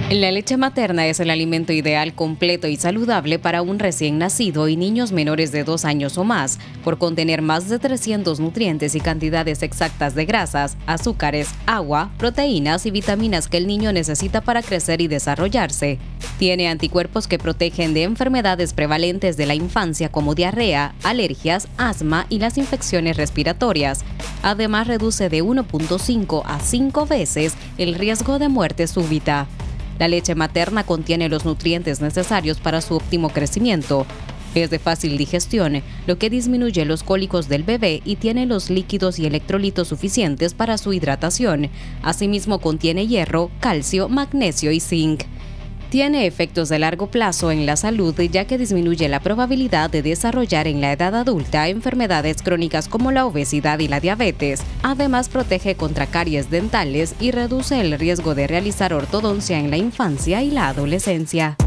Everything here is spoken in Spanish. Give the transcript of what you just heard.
La leche materna es el alimento ideal, completo y saludable para un recién nacido y niños menores de 2 años o más, por contener más de 300 nutrientes y cantidades exactas de grasas, azúcares, agua, proteínas y vitaminas que el niño necesita para crecer y desarrollarse. Tiene anticuerpos que protegen de enfermedades prevalentes de la infancia como diarrea, alergias, asma y las infecciones respiratorias. Además, reduce de 1.5 a 5 veces el riesgo de muerte súbita. La leche materna contiene los nutrientes necesarios para su óptimo crecimiento. Es de fácil digestión, lo que disminuye los cólicos del bebé y tiene los líquidos y electrolitos suficientes para su hidratación. Asimismo, contiene hierro, calcio, magnesio y zinc. Tiene efectos de largo plazo en la salud, ya que disminuye la probabilidad de desarrollar en la edad adulta enfermedades crónicas como la obesidad y la diabetes. Además, protege contra caries dentales y reduce el riesgo de realizar ortodoncia en la infancia y la adolescencia.